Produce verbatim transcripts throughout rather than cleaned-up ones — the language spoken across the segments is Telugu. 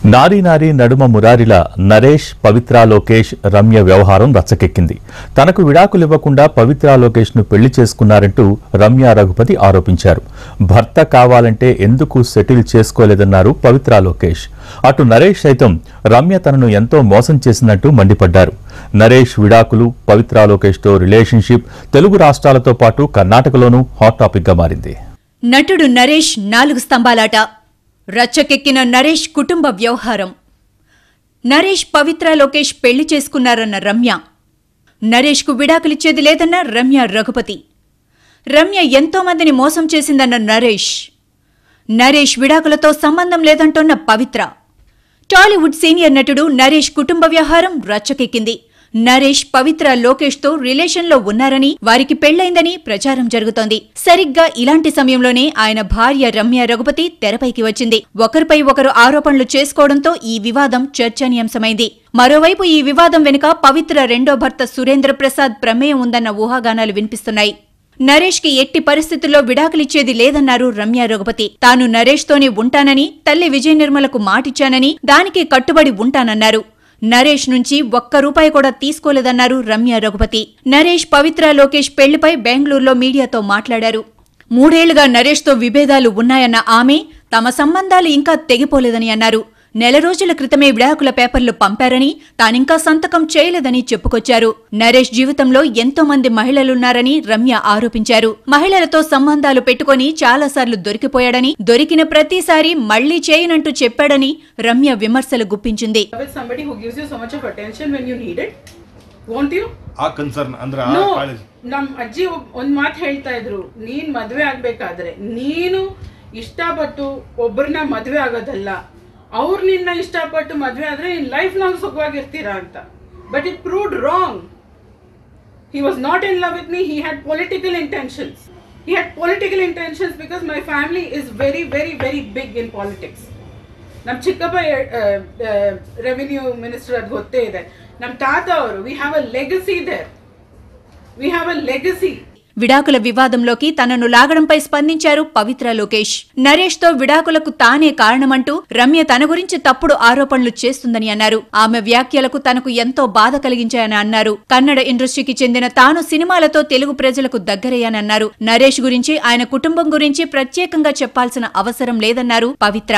నారీ నారీ నడుమ మురారిల నరేష్ పవిత్ర లోకేష్ రమ్య వ్యవహారం రచ్చకెక్కింది. తనకు విడాకులివ్వకుండా పవిత్ర లోకేష్ ను పెళ్లి చేసుకున్నారంటూ రమ్య రఘుపతి ఆరోపించారు. భర్త కావాలంటే ఎందుకు సెటిల్ చేసుకోలేదన్నారు పవిత్ర లోకేష్. అటు నరేష్ సైతం రమ్య తనను ఎంతో మోసం చేసిందంటూ మండిపడ్డారు. నరేష్ విడాకులు, పవిత్ర లోకేష్ తో రిలేషన్షిప్ తెలుగు రాష్ట్రాలతో పాటు కర్ణాటకలోనూ హాట్ టాపిక్ గా మారింది. నటుడు నరేష్ నాలుగు స్తంభాలాట. రచ్చకెక్కిన నరేష్ కుటుంబ వ్యవహారం. నరేష్ పవిత్ర లోకేష్ పెళ్లి చేసుకున్నారన్న రమ్య. నరేష్ కు విడాకులిచ్చేది లేదన్న రమ్య రఘుపతి. రమ్య ఎంతో మందిని మోసం చేసిందన్న నరేష్. నరేష్ విడాకులతో సంబంధం లేదంటోన్న పవిత్ర. టాలీవుడ్ సీనియర్ నటుడు నరేష్ కుటుంబ వ్యవహారం రచ్చకెక్కింది. నరేష్ పవిత్ర లోకేష్ తో రిలేషన్లో ఉన్నారని, వారికి పెళ్లైందని ప్రచారం జరుగుతోంది. సరిగ్గా ఇలాంటి సమయంలోనే ఆయన భార్య రమ్య రఘుపతి తెరపైకి వచ్చింది. ఒకరిపై ఒకరు ఆరోపణలు చేసుకోవడంతో ఈ వివాదం చర్చనీయాంశమైంది. మరోవైపు ఈ వివాదం వెనుక పవిత్ర రెండో భర్త సురేంద్ర ప్రసాద్ ప్రమేయం ఉందన్న ఊహాగానాలు వినిపిస్తున్నాయి. నరేష్ కి ఎట్టి పరిస్థితుల్లో విడాకులిచ్చేది లేదన్నారు రమ్య రఘుపతి. తాను నరేష్ తోనే ఉంటానని, తల్లి విజయ నిర్మలకు మాటిచ్చానని, దానికి కట్టుబడి ఉంటానన్నారు. నరేష్ నుంచి ఒక్క రూపాయి కూడా తీసుకోలేదన్నారు రమ్య రఘుపతి. నరేష్ పవిత్ర లోకేష్ పెళ్లిపై బెంగళూరులో మీడియాతో మాట్లాడారు. మూడేళ్లుగా నరేష్ తో విభేదాలు ఉన్నాయన్న ఆమె తమ సంబంధాలు ఇంకా తెగిపోలేదని అన్నారు. నెల రోజుల క్రితమే విడాకుల పేపర్లు పంపారని, తానింకా సంతకం చేయలేదని చెప్పుకొచ్చారు. నరేష్ జీవితంలో ఎంతో మంది మహిళలున్నారని రమ్య ఆరోపించారు. మహిళలతో సంబంధాలు పెట్టుకుని చాలాసార్లు దొరికిపోయాడని, దొరికిన ప్రతిసారి మళ్లీ చేయనంటూ చెప్పాడని రమ్య విమర్శలు గుప్పించింది. ನಮ್ಮ ಅಜ್ಜಿ ಒಂದ್ ಮಾತು ಹೇಳ್ತಾ ಇದ್ರು, ನೀನ್ ಮದ್ವೆ ಆಗ್ಬೇಕಾದ್ರೆ ನೀನು ಇಷ್ಟಪಟ್ಟು ಒಬ್ಬರನ್ನ ಮದ್ವೆ ಆಗೋದಲ್ಲ, ಅವ್ರು ನಿನ್ನ ಇಷ್ಟಪಟ್ಟು ಮದ್ವೆ ಆದ್ರೆ ನೀನ್ ಲೈಫ್ ಲಾಂಗ್ ಸುಖವಾಗಿರ್ತೀರಾ ಅಂತ. But it proved wrong. He was not in love with me. He had political intentions. He had political intentions because my family is very very very big in politics. ನಮ್ಮ ಚಿಕ್ಕಪ್ಪ ರೆವಿನ್ಯೂ ಮಿನಿಸ್ಟರ್, ಅದು ಗೊತ್ತೇ ಇದೆ. ನಮ್ಮ ತಾತ ಅವರು, we have a legacy there. We have a legacy. విడాకుల వివాదంలోకి తనను లాగడంపై స్పందించారు పవిత్ర లోకేష్. నరేష్ తో విడాకులకు తానే కారణమంటూ రమ్య తన గురించి తప్పుడు ఆరోపణలు చేస్తుందని అన్నారు. ఆమె వ్యాఖ్యలకు తనకు ఎంతో బాధ కలిగించాయని అన్నారు. కన్నడ ఇండస్ట్రీకి చెందిన తాను సినిమాలతో తెలుగు ప్రజలకు దగ్గరయ్యానన్నారు. నరేష్ గురించి, ఆయన కుటుంబం గురించి ప్రత్యేకంగా చెప్పాల్సిన అవసరం లేదన్నారు Pavitra.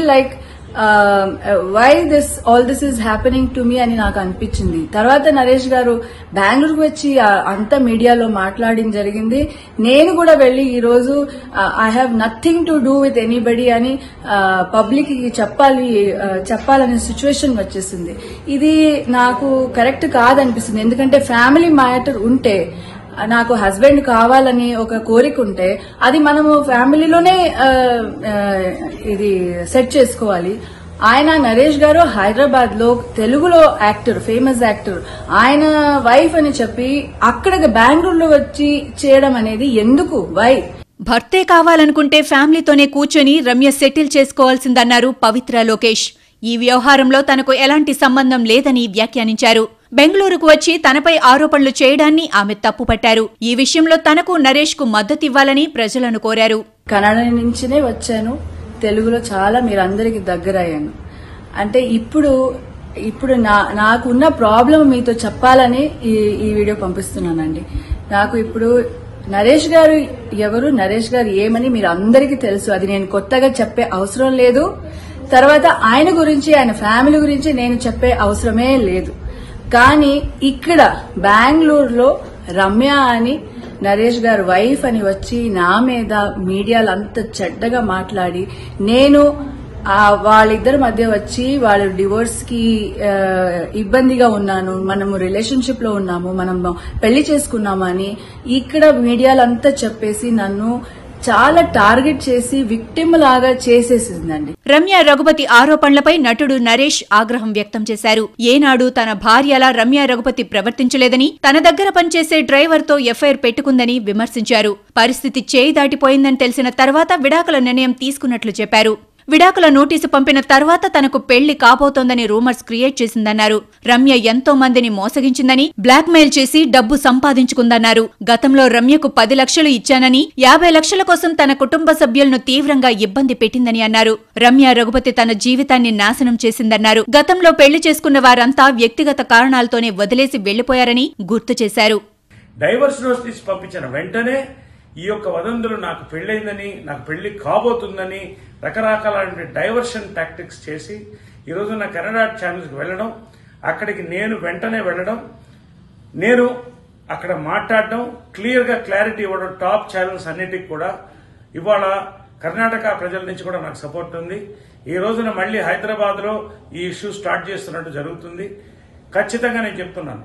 Why this all this is happening to me అని నాకు అనిపించింది. తర్వాత నరేష్ గారు బెంగళూరుకు వచ్చి అంత మీడియాలో మాట్లాడడం జరిగింది. నేను కూడా వెళ్లి ఈ రోజు I have nothing to do with anybody అని పబ్లిక్ కి చెప్పాలి చెప్పాలనే సిచ్యువేషన్ వచ్చేసింది. ఇది నాకు కరెక్ట్ కాదనిపిస్తుంది. ఎందుకంటే ఫ్యామిలీ మ్యాటర్ ఉంటే, నాకు హస్బెండ్ కావాలని ఒక కోరిక ఉంటే అది మనము ఫ్యామిలీలోనే ఇది సెట్ చేసుకోవాలి. ఆయన నరేష్ గారు హైదరాబాద్ లో తెలుగులో యాక్టర్, ఫేమస్ యాక్టర్. ఆయన వైఫ్ అని చెప్పి అక్కడ బెంగళూరులో వచ్చి చేయడం అనేది ఎందుకు? వై? భర్తే కావాలనుకుంటే ఫ్యామిలీతోనే కూర్చొని రమ్య సెటిల్ చేసుకోవాల్సిందన్నారు పవిత్ర లోకేష్. ఈ వ్యవహారంలో తనకు ఎలాంటి సంబంధం లేదని వ్యాఖ్యానించారు. బెంగళూరుకు వచ్చి తనపై ఆరోపణలు చేయడాన్ని ఆమె తప్పుపట్టారు. ఈ విషయంలో తనకు నరేష్ కు మద్దతివ్వాలని ప్రజలను కోరారు. కన్నడ నుంచినే వచ్చాను, తెలుగులో చాలా మీరందరికి దగ్గర అయ్యాను. అంటే ఇప్పుడు ఇప్పుడు నాకున్న ప్రాబ్లం మీతో చెప్పాలని ఈ ఈ వీడియో పంపిస్తున్నానండి. నాకు ఇప్పుడు నరేష్ గారు ఎవరు, నరేష్ గారు ఏమని మీరు అందరికీ తెలుసు. అది నేను కొత్తగా చెప్పే అవసరం లేదు. తర్వాత ఆయన గురించి, ఆయన ఫ్యామిలీ గురించి నేను చెప్పే అవసరమే లేదు. కానీ ఇక్కడ బెంగళూరులో రమ్య అని నరేష్ గారు వైఫ్ అని వచ్చి నా మీద మీడియాలో అంత చెడ్డగా మాట్లాడి, నేను వాళ్ళిద్దరి మధ్య వచ్చి వాళ్ళు డివోర్స్ కి ఇబ్బందిగా ఉన్నాను, మనము రిలేషన్షిప్ లో ఉన్నాము, మనం పెళ్లి చేసుకున్నాము అని ఇక్కడ మీడియాలో అంతా చెప్పేసి నన్ను చాలా టార్గెట్ చేసి విక్టిమ్ లాగా చేసేసిందండి. రమ్య రఘుపతి ఆరోపణలపై నటుడు నరేష్ ఆగ్రహం వ్యక్తం చేశారు. ఏనాడు తన భార్యలా రమ్య రఘుపతి ప్రవర్తించలేదని, తన దగ్గర పనిచేసే డ్రైవర్ తో ఎఫ్ఐఆర్ పెట్టుకుందని విమర్శించారు. పరిస్థితి చేయి దాటిపోయిందని తెలిసిన తర్వాత విడాకుల నిర్ణయం తీసుకున్నట్లు చెప్పారు. విడాకుల నోటీసు పంపిన తర్వాత తనకు పెళ్లి కాబోతోందని రూమర్స్ క్రియేట్ చేసిందన్నారు. రమ్య ఎంతో మందిని మోసగించిందని, బ్లాక్ మెయిల్ చేసి డబ్బు సంపాదించుకుందన్నారు. గతంలో రమ్యకు పది లక్షలు ఇచ్చానని, యాభై లక్షల కోసం తన కుటుంబ సభ్యులను తీవ్రంగా ఇబ్బంది పెట్టిందని అన్నారు. రమ్య రఘుపతి తన జీవితాన్ని నాశనం చేసిందన్నారు. గతంలో పెళ్లి చేసుకున్న వారంతా వ్యక్తిగత కారణాలతోనే వదిలేసి వెళ్లిపోయారని గుర్తు చేశారు. డైవర్స్ నోటీస్ పంపించిన వెంటనే ఈ యొక్క వదంతులు నాకు పెళ్ళైందని, నాకు పెళ్లి కాబోతుందని రకరకాల డైవర్షన్ టాక్టిక్స్ చేసి ఈరోజు నా కెనడా ఛానల్స్కి వెళ్ళడం, అక్కడికి నేను వెంటనే వెళ్ళడం, నేను అక్కడ మాట్లాడడం, క్లియర్గా క్లారిటీ ఇవ్వడం టాప్ ఛానల్స్ అన్నిటికి కూడా. ఇవాళ కర్ణాటక ప్రజల నుంచి కూడా నాకు సపోర్ట్ ఉంది. ఈ రోజున మళ్ళీ హైదరాబాద్లో ఈ ఇష్యూ స్టార్ట్ చేస్తున్నట్టు జరుగుతుంది. ఖచ్చితంగా నేను చెప్తున్నాను,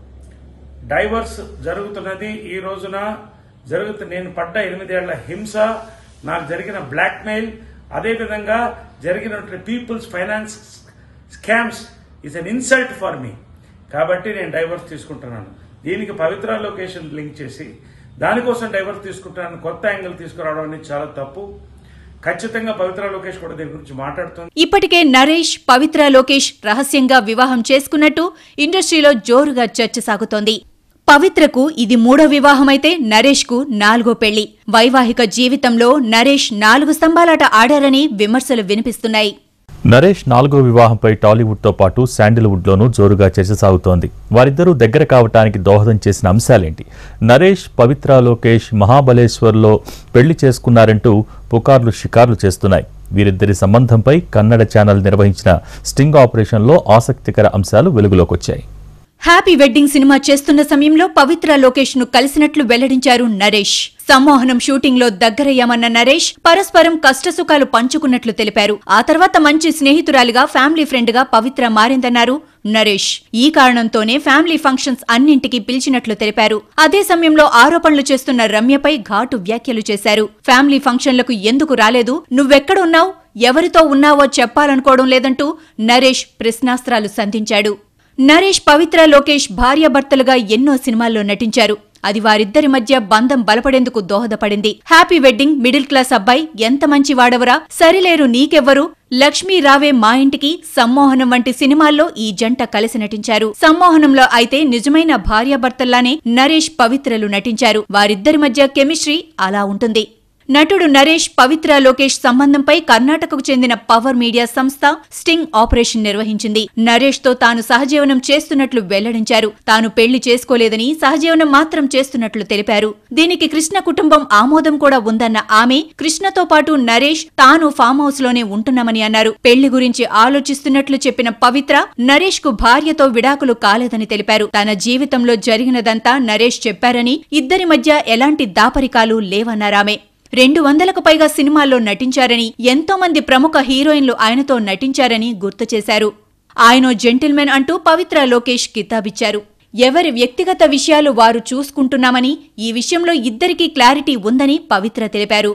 డైవర్స్ జరుగుతున్నది ఈ రోజున జరుగుతుంది. నేను పడ్డ ఎనిమిదేళ్ల హింస, నాకు జరిగిన బ్లాక్మెయిల్, అదేవిధంగా జరిగినటువంటి people's finance scams is an insult for me. కాబట్టి నేను డైవర్స్ తీసుకుంటున్నాను. దీనికి పవిత్ర లొకేషన్ లింక్ చేసి దానికోసం డైవర్స్ తీసుకుంటున్నాను, కొత్త యాంగిల్ తీసుకురావడం అనేది చాలా తప్పు. ఖచ్చితంగా పవిత్ర లోకేష్ కూడా దీని గురించి మాట్లాడుతుంది. ఇప్పటికే నరేష్, పవిత్ర లోకేష్ రహస్యంగా వివాహం చేసుకున్నట్టు ఇండస్ట్రీలో జోరుగా చర్చ సాగుతోంది. పవిత్రకు ఇది మూడో వివాహమైతే నరేష్ కు నాలుగో పెళ్లి. వైవాహిక జీవితంలో నరేష్ నాలుగు స్తంభాలాట ఆడారని విమర్శలు వినిపిస్తున్నాయి. నరేష్ నాలుగో వివాహంపై టాలీవుడ్తో పాటు శాండిల్వుడ్లోనూ జోరుగా చర్చ సాగుతోంది. వారిద్దరూ దగ్గర కావటానికి దోహదం చేసిన అంశాలేంటి? నరేష్, పవిత్ర లోకేష్ మహాబలేశ్వర్లో పెళ్లి చేసుకున్నారంటూ పుకార్లు షికార్లు చేస్తున్నాయి. వీరిద్దరి సంబంధంపై కన్నడ ఛానల్ నిర్వహించిన స్టింగ్ ఆపరేషన్లో ఆసక్తికర అంశాలు వెలుగులోకొచ్చాయి. హ్యాపీ వెడ్డింగ్ సినిమా చేస్తున్న సమయంలో పవిత్ర లోకేష్ ను కలిసినట్లు వెల్లడించారు నరేష్. సమ్మోహనం షూటింగ్ లో దగ్గరయ్యామన్న నరేష్ పరస్పరం కష్టసుఖాలు పంచుకున్నట్లు తెలిపారు. ఆ తర్వాత మంచి స్నేహితురాలిగా, ఫ్యామిలీ ఫ్రెండ్ గా పవిత్ర మారిందన్నారు నరేష్. ఈ కారణంతోనే ఫ్యామిలీ ఫంక్షన్స్ అన్నింటికీ పిలిచినట్లు తెలిపారు. అదే సమయంలో ఆరోపణలు చేస్తున్న రమ్యపై ఘాటు వ్యాఖ్యలు చేశారు. ఫ్యామిలీ ఫంక్షన్లకు ఎందుకు రాలేదు, నువ్వెక్కడున్నావు, ఎవరితో ఉన్నావో చెప్పాలనుకోవడం లేదంటూ నరేష్ ప్రశ్నాస్త్రాలు సంధించాడు. నరేష్, పవిత్ర లోకేష్ భార్యాభర్తలుగా ఎన్నో సినిమాల్లో నటించారు. అది వారిద్దరి మధ్య బంధం బలపడేందుకు దోహదపడింది. హ్యాపీ వెడ్డింగ్, మిడిల్ క్లాస్ అబ్బాయి, ఎంత మంచి వాడవరా, సరిలేరు నీకెవ్వరు, లక్ష్మీ రావే మా ఇంటికి, సమ్మోహనం వంటి సినిమాల్లో ఈ జంట కలిసి నటించారు. సమ్మోహనంలో అయితే నిజమైన భార్యాభర్తల్లానే నరేష్, పవిత్రలు నటించారు. వారిద్దరి మధ్య కెమిస్ట్రీ అలా ఉంటుంది. నటుడు నరేష్, పవిత్ర లోకేష్ సంబంధంపై కర్ణాటకకు చెందిన పవర్ మీడియా సంస్థ స్టింగ్ ఆపరేషన్ నిర్వహించింది. నరేష్ తో తాను సహజీవనం చేస్తున్నట్లు వెల్లడించారు. తాను పెళ్లి చేసుకోలేదని, సహజీవనం మాత్రం చేస్తున్నట్లు తెలిపారు. దీనికి కృష్ణ కుటుంబం ఆమోదం కూడా ఉందన్న ఆమె, కృష్ణతో పాటు నరేష్, తాను ఫామ్ హౌస్ లోనే ఉంటున్నామని అన్నారు. పెళ్లి గురించి ఆలోచిస్తున్నట్లు చెప్పిన పవిత్ర, నరేష్ కు భార్యతో విడాకులు కాలేదని తెలిపారు. తన జీవితంలో జరిగినదంతా నరేష్ చెప్పారని, ఇద్దరి మధ్య ఎలాంటి దాపరికాలు లేవన్నారామె. రెండు వందలకు పైగా సినిమాల్లో నటించారని, ఎంతో మంది ప్రముఖ హీరోయిన్లు ఆయనతో నటించారని గుర్తు చేశారు. ఆయనో జెంటిల్మెన్ అంటూ పవిత్ర లోకేష్ కితాబిచ్చారు. ఎవరి వ్యక్తిగత విషయాలు వారు చూసుకుంటున్నామని, ఈ విషయంలో ఇద్దరికీ క్లారిటీ ఉందని పవిత్ర తెలిపారు.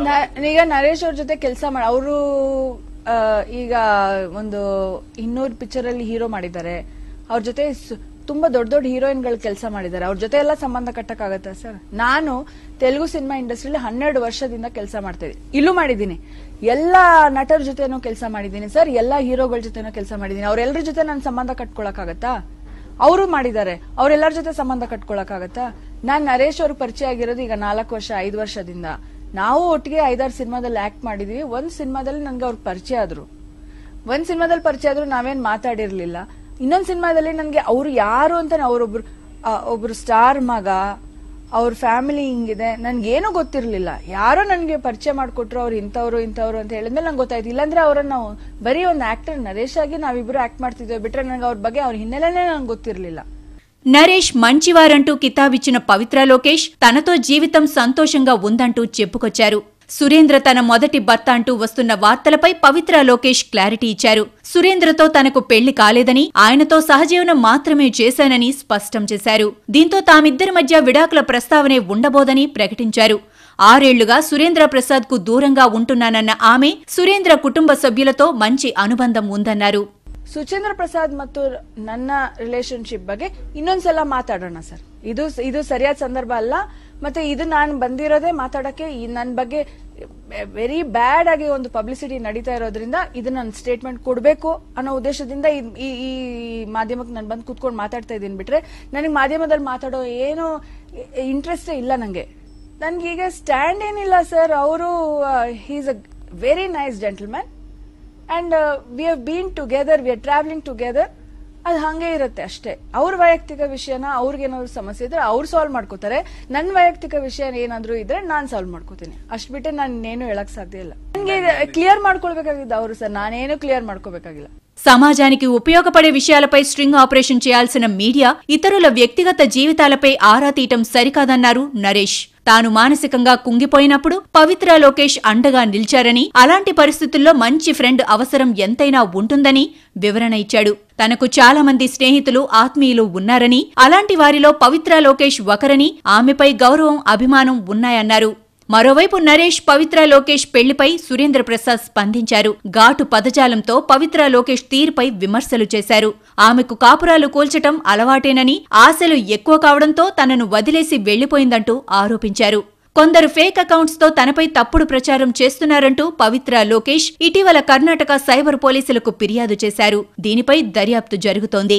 ಈಗ ನರೇಶ್ ಅವ್ರ ಜೊತೆ ಕೆಲಸ ಮಾಡಿ ಅವರು ಈಗ ಒಂದು ಇನ್ನೂರು ಪಿಕ್ಚರ್ ಅಲ್ಲಿ ಹೀರೋ ಮಾಡಿದ್ದಾರೆ. ಅವ್ರ ಜೊತೆ ತುಂಬಾ ದೊಡ್ಡ ದೊಡ್ಡ ಹೀರೋಯಿನ್ ಗಳು ಕೆಲಸ ಮಾಡಿದ್ದಾರೆ. ಅವ್ರ ಜೊತೆ ಎಲ್ಲ ಸಂಬಂಧ ಕಟ್ಟಕ್ಕಾಗತ್ತಾ ಸರ್? ನಾನು ತೆಲುಗು ಸಿನಿಮಾ ಇಂಡಸ್ಟ್ರಿಯಲ್ಲಿ ಹನ್ನೆರಡು ವರ್ಷದಿಂದ ಕೆಲಸ ಮಾಡ್ತಾ ಇದ್ದೀನಿ. ಇಲ್ಲೂ ಮಾಡಿದ್ದೀನಿ, ಎಲ್ಲಾ ನಟರ ಜೊತೆನೂ ಕೆಲಸ ಮಾಡಿದ್ದೀನಿ ಸರ್, ಎಲ್ಲಾ ಹೀರೋಗಳ ಜೊತೆನೂ ಕೆಲಸ ಮಾಡಿದ್ದೀನಿ. ಅವ್ರೆಲ್ಲರ ಜೊತೆ ನಾನು ಸಂಬಂಧ ಕಟ್ಕೊಳಕ್ಕಾಗತ್ತಾ? ಅವರು ಮಾಡಿದ್ದಾರೆ, ಅವ್ರೆಲ್ಲರ ಜೊತೆ ಸಂಬಂಧ ಕಟ್ಕೊಳಕ್ಕಾಗತ್ತಾ? ನಾನ್ ನರೇಶ್ ಅವ್ರಿಗೆ ಪರಿಚಯ ಆಗಿರೋದು ಈಗ ನಾಲ್ಕು ವರ್ಷ ಐದು ವರ್ಷದಿಂದ. ನಾವು ಒಟ್ಟಿಗೆ ಐದಾರು ಸಿನಿಮಾದಲ್ಲಿ ಆಕ್ಟ್ ಮಾಡಿದೀವಿ. ಒಂದ್ ಸಿನಿಮಾದಲ್ಲಿ ನನ್ಗೆ ಅವ್ರಿಗೆ ಪರಿಚಯ ಆದ್ರು, ಒಂದ್ ಸಿನಿಮಾದಲ್ಲಿ ಪರಿಚಯ ಆದ್ರೂ ನಾವೇನ್ ಮಾತಾಡಿರ್ಲಿಲ್ಲ. ಇನ್ನೊಂದ್ ಸಿನಿಮಾದಲ್ಲಿ ನನ್ಗೆ ಅವ್ರು ಯಾರು ಅಂತ, ಅವ್ರೊಬ್ರು ಒಬ್ರು ಸ್ಟಾರ್ ಮಗ, ಅವ್ರ ಫ್ಯಾಮಿಲಿ ಹಿಂಗಿದೆ, ನನ್ಗೇನು ಗೊತ್ತಿರ್ಲಿಲ್ಲ. ಯಾರೋ ನನ್ಗೆ ಪರಿಚಯ ಮಾಡ್ಕೊಟ್ರು, ಅವ್ರು ಇಂಥವ್ರು ಇಂಥವ್ರು ಅಂತ ಹೇಳಿದ್ಮೇಲೆ ನಂಗೆ ಗೊತ್ತಾಯ್ತು. ಇಲ್ಲಾಂದ್ರೆ ಅವ್ರನ್ನ ನಾವು ಬರೀ ಒಂದು ಆಕ್ಟರ್ ನರೇಶ್ ಆಗಿ ನಾವಿಬ್ರು ಆಕ್ಟ್ ಮಾಡ್ತಿದ್ವಿ ಬಿಟ್ರೆ ನನಗೆ ಅವ್ರ ಬಗ್ಗೆ ಅವ್ರ ಹಿನ್ನೆಲೆನೇ ನಂಗೆ ಗೊತ್ತಿರ್ಲಿಲ್ಲ. నరేష్ మంచివారంటూ కితాబిచ్చిన పవిత్ర లోకేష్ తనతో జీవితం సంతోషంగా ఉందంటూ చెప్పుకొచ్చారు. సురేంద్ర తన మొదటి భర్త అంటూ వస్తున్న వార్తలపై పవిత్ర లోకేష్ క్లారిటీ ఇచ్చారు. సురేంద్రతో తనకు పెళ్లి కాలేదని, ఆయనతో సహజీవనం మాత్రమే చేశానని స్పష్టం చేశారు. దీంతో తామిద్దరి మధ్య విడాకుల ప్రస్తావనే ఉండబోదని ప్రకటించారు. ఆరేళ్లుగా సురేంద్ర ప్రసాద్ కు దూరంగా ఉంటున్నానన్న ఆమె, సురేంద్ర కుటుంబ సభ్యులతో మంచి అనుబంధం ఉందన్నారు. ಸುಚೇಂದ್ರ ಪ್ರಸಾದ್ ಮತ್ತು ನನ್ನ ರಿಲೇಶನ್ಶಿಪ್ ಬಗ್ಗೆ ಇನ್ನೊಂದ್ಸಲ ಮಾತಾಡೋಣ ಸರ್. ಇದು ಇದು ಸರಿಯಾದ ಸಂದರ್ಭ ಅಲ್ಲ. ಮತ್ತೆ ಇದು ನಾನು ಬಂದಿರೋದೇ ಮಾತಾಡಕ್ಕೆ ನನ್ನ ಬಗ್ಗೆ ವೆರಿ ಬ್ಯಾಡ್ ಆಗಿ ಒಂದು ಪಬ್ಲಿಸಿಟಿ ನಡೀತಾ ಇರೋದ್ರಿಂದ ಇದು ನಾನು ಸ್ಟೇಟ್ಮೆಂಟ್ ಕೊಡಬೇಕು ಅನ್ನೋ ಉದ್ದೇಶದಿಂದ ಈ ಈ ಮಾಧ್ಯಮಕ್ಕೆ ನಾನು ಬಂದು ಕೂತ್ಕೊಂಡು ಮಾತಾಡ್ತಾ ಇದ್ದೀನಿ. ಬಿಟ್ರೆ ನನಗೆ ಮಾಧ್ಯಮದಲ್ಲಿ ಮಾತಾಡೋ ಏನು ಇಂಟ್ರೆಸ್ಟೇ ಇಲ್ಲ. ನಂಗೆ ನನ್ಗೀಗ ಸ್ಟ್ಯಾಂಡ್ ಏನಿಲ್ಲ ಸರ್. ಅವರು he's a very nice gentleman and we have been together, we are travelling together. ಅದು ಹಂಗೆ ಇರುತ್ತೆ ಅಷ್ಟೇ. ಅವ್ರ ವೈಯಕ್ತಿಕ ವಿಷಯನ ಅವ್ರಿಗೇನಾದ್ರು ಸಮಸ್ಯೆ ಇದ್ರೆ ಅವ್ರು ಸಾಲ್ವ್ ಮಾಡ್ಕೋತಾರೆ. ನನ್ನ ವೈಯಕ್ತಿಕ ವಿಷಯ ಏನಾದ್ರು ಇದ್ರೆ ನಾನ್ ಸಾಲ್ವ್ ಮಾಡ್ಕೋತೀನಿ. ಅಷ್ಟ್ ಬಿಟ್ಟೆ ನಾನು ಏನು ಹೇಳಕ್ ಸಾಧ್ಯ ಇಲ್ಲ. ನನ್ಗೆ ಕ್ಲಿಯರ್ ಮಾಡ್ಕೊಳ್ಬೇಕಾಗಿದ್ದ ಅವರು ಸರ್, ನಾನೇನು ಕ್ಲಿಯರ್ ಮಾಡ್ಕೋಬೇಕಾಗಿಲ್ಲ. సమాజానికి ఉపయోగపడే విషయాలపై స్ట్రింగ్ ఆపరేషన్ చేయాల్సిన మీడియా ఇతరుల వ్యక్తిగత జీవితాలపై ఆరా తీయటం సరికాదన్నారు నరేష్. తాను మానసికంగా కుంగిపోయినప్పుడు పవిత్ర లోకేష్ అండగా నిలిచారని, అలాంటి పరిస్థితుల్లో మంచి ఫ్రెండ్ అవసరం ఎంతైనా ఉంటుందని వివరణ ఇచ్చాడు. తనకు చాలా మంది స్నేహితులు, ఆత్మీయులు ఉన్నారని, అలాంటి వారిలో పవిత్ర లోకేష్ ఒకరని, ఆమెపై గౌరవం, అభిమానం ఉన్నాయన్నారు. మరోవైపు నరేష్ పవిత్ర లోకేష్ పెళ్లిపై సురేంద్ర ప్రసాద్ స్పందించారు. ఘాటు పదజాలంతో పవిత్ర లోకేష్ తీరుపై విమర్శలు చేశారు. ఆమెకు కాపురాలు కూల్చటం అలవాటేనని, ఆశలు ఎక్కువ కావడంతో తనను వదిలేసి వెళ్లిపోయిందంటూ ఆరోపించారు. కొందరు ఫేక్ అకౌంట్స్ తో తనపై తప్పుడు ప్రచారం చేస్తున్నారంటూ పవిత్ర లోకేష్ ఇటీవల కర్ణాటక సైబర్ పోలీసులకు ఫిర్యాదు చేశారు. దీనిపై దర్యాప్తు జరుగుతోంది.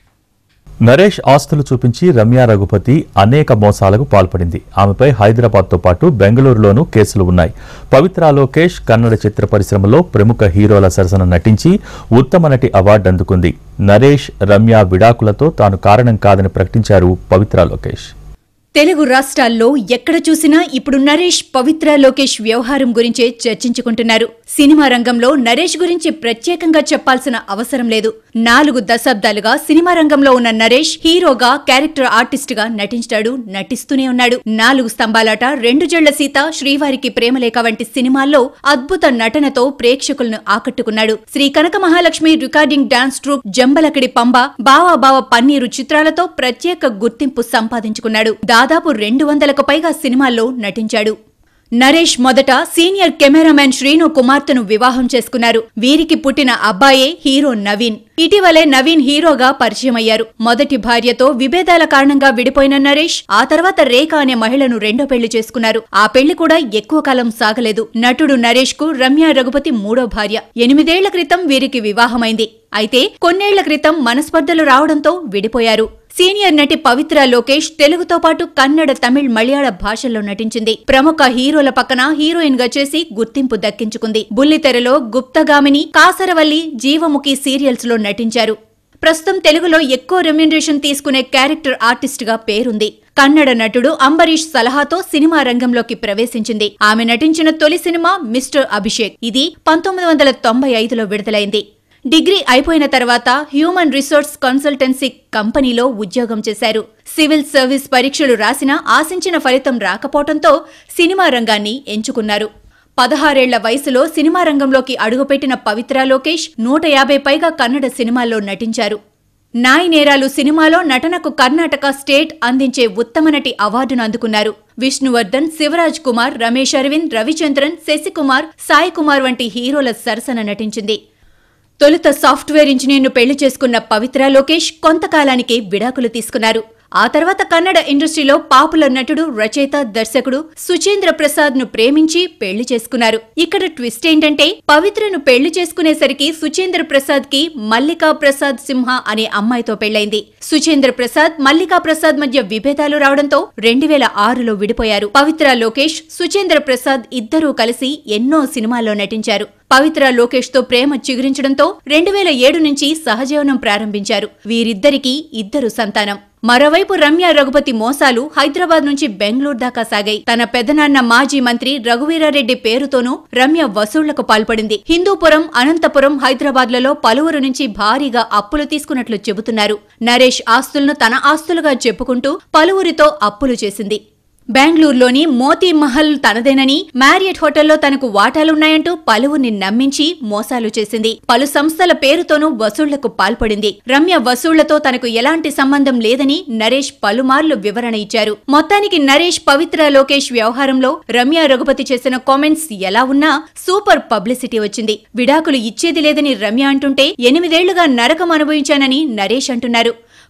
నరేష్ ఆస్తులు చూపించి రమ్య రఘుపతి అనేక మోసాలకు పాల్పడింది. ఆమెపై హైదరాబాద్తో పాటు బెంగళూరులోనూ కేసులు ఉన్నాయి. పవిత్ర లోకేష్ కన్నడ చిత్ర పరిశ్రమలో ప్రముఖ హీరోల సరసన నటించి ఉత్తమ నటి అవార్డు అందుకుంది. నరేష్, రమ్య విడాకులతో తాను కారణం కాదని ప్రకటించారు పవిత్ర లోకేష్. తెలుగు రాష్ట్రాల్లో ఎక్కడ చూసినా ఇప్పుడు నరేష్, పవిత్ర లోకేష్ వ్యవహారం గురించే చర్చించుకుంటున్నారు. సినిమా రంగంలో నరేష్ గురించి ప్రత్యేకంగా చెప్పాల్సిన అవసరం లేదు. నాలుగు దశాబ్దాలుగా సినిమా రంగంలో ఉన్న నరేష్ హీరోగా, క్యారెక్టర్ ఆర్టిస్ట్ గా నటించాడు, నటిస్తూనే ఉన్నాడు. నాలుగు స్తంభాలాట, రెండు జళ్ల సీత, శ్రీవారికి ప్రేమలేఖ వంటి సినిమాల్లో అద్భుత నటనతో ప్రేక్షకులను ఆకట్టుకున్నాడు. Shri Kanaka Mahalakshmi recording dance troupe, Jambalakadi Pamba, Bava Bava paneer చిత్రాలతో ప్రత్యేక గుర్తింపు సంపాదించుకున్నాడు. దాదాపు రెండు వందలకు పైగా సినిమాల్లో నటించాడు. నరేష్ మొదట సీనియర్ కెమెరామెన్ శ్రీను కుమార్తెను వివాహం చేసుకున్నారు. వీరికి పుట్టిన అబ్బాయే హీరో నవీన్. ఇటీవలే నవీన్ హీరోగా పరిచయమయ్యారు. మొదటి భార్యతో విభేదాల కారణంగా విడిపోయిన నరేష్ ఆ తర్వాత రేఖ అనే మహిళను రెండో పెళ్లి చేసుకున్నారు. ఆ పెళ్లి కూడా ఎక్కువ కాలం సాగలేదు. నటుడు నరేష్ కు రమ్య రఘుపతి మూడో భార్య. ఎనిమిదేళ్ల క్రితం వీరికి వివాహమైంది. అయితే కొన్నేళ్ల క్రితం మనస్పర్ధలు రావడంతో విడిపోయారు. సీనియర్ నటి పవిత్ర లోకేష్ తెలుగుతో పాటు కన్నడ, తమిళ్, మలయాళ భాషల్లో నటించింది. ప్రముఖ హీరోల పక్కన హీరోయిన్ గా చేసి గుర్తింపు దక్కించుకుంది. బుల్లితెరలో గుప్తగామిని, కాసరవల్లి, జీవముఖి సీరియల్స్ లో నటించారు. ప్రస్తుతం తెలుగులో ఎక్కువ రెమ్యునరేషన్ తీసుకునే క్యారెక్టర్ ఆర్టిస్ట్ గా పేరుంది. కన్నడ నటుడు అంబరీష్ సలహాతో సినిమా రంగంలోకి ప్రవేశించింది. ఆమె నటించిన తొలి సినిమా మిస్టర్ అభిషేక్. ఇది పంతొమ్మిది వందల తొంభై ఐదులో విడుదలైంది. డిగ్రీ అయిపోయిన తర్వాత హ్యూమన్ రిసోర్స్ కన్సల్టెన్సీ కంపెనీలో ఉద్యోగం చేశారు. సివిల్ సర్వీస్ పరీక్షలు రాసినా ఆశించిన ఫలితం రాకపోవడంతో సినిమా రంగాన్ని ఎంచుకున్నారు. పదహారేళ్ల వయసులో సినిమా రంగంలోకి అడుగుపెట్టిన పవిత్ర లోకేష్ నూట యాభై పైగా కన్నడ సినిమాల్లో నటించారు. నాయి నేరాలు సినిమాలో నటనకు కర్ణాటక స్టేట్ అందించే ఉత్తమ నటి అవార్డును అందుకున్నారు. విష్ణువర్ధన్, శివరాజ్ కుమార్, రమేష్ అరవింద్, రవిచంద్రన్, శశికుమార్, సాయి కుమార్ వంటి హీరోల సరసన నటించింది. తొలుత సాఫ్ట్వేర్ ఇంజనీర్ను పెళ్లి చేసుకున్న పవిత్ర లోకేష్ కొంతకాలానికి విడాకులు తీసుకున్నారు. ఆ తర్వాత కన్నడ ఇండస్ట్రీలో పాపులర్ నటుడు, రచయిత, దర్శకుడు సుచేంద్ర ప్రసాద్ ను ప్రేమించి పెళ్లి చేసుకున్నారు. ఇక్కడ ట్విస్ట్ ఏంటంటే పవిత్రను పెళ్లి చేసుకునేసరికి సుచేంద్ర ప్రసాద్ కి మల్లికా ప్రసాద్ సింహ అనే అమ్మాయితో పెళ్లైంది. సుచేంద్ర ప్రసాద్, మల్లికా ప్రసాద్ మధ్య విభేదాలు రావడంతో రెండు వేల ఆరులో విడిపోయారు. పవిత్ర లోకేష్, సుచేంద్ర ప్రసాద్ ఇద్దరూ కలిసి ఎన్నో సినిమాల్లో నటించారు. పవిత్ర లోకేష్ తో ప్రేమ చిగురించడంతో రెండు వేల ఏడు నుంచి సహజీవనం ప్రారంభించారు. వీరిద్దరికీ ఇద్దరు సంతానం. మరోవైపు రమ్య రఘుపతి మోసాలు హైదరాబాద్ నుంచి బెంగళూరు దాకా సాగాయి. తన పెదనాన్న మాజీ మంత్రి రఘువీరారెడ్డి పేరుతోనూ రమ్య వసూళ్లకు పాల్పడింది. హిందూపురం, అనంతపురం, హైదరాబాద్లలో పలువురు నుంచి భారీగా అప్పులు తీసుకున్నట్లు చెబుతున్నారు. నరేష్ ఆస్తులను తన ఆస్తులుగా చెప్పుకుంటూ పలువురితో అప్పులు చేసింది. బెంగళూరులోని మోతీ మహల్ తనదేనని, మ్యారియట్ హోటల్లో తనకు వాటాలున్నాయంటూ పలువురిని నమ్మించి మోసాలు చేసింది. పలు సంస్థల పేరుతోనూ వసూళ్లకు పాల్పడింది. రమ్య వసూళ్లతో తనకు ఎలాంటి సంబంధం లేదని నరేష్ పలుమార్లు వివరణ ఇచ్చారు. మొత్తానికి నరేష్, పవిత్ర లోకేష్ వ్యవహారంలో రమ్య రఘుపతి చేసిన కామెంట్స్ ఎలా ఉన్నా సూపర్ పబ్లిసిటీ వచ్చింది. విడాకులు ఇచ్చేది లేదని రమ్య అంటుంటే ఎనిమిదేళ్లుగా నరకం అనుభవించానని నరేష్ అంటున్నారు.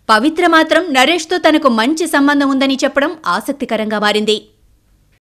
పవిత్ర మాత్రం నరేష్తో తనకు మంచి సంబంధం ఉందని చెప్పడం ఆసక్తికరంగా మారింది.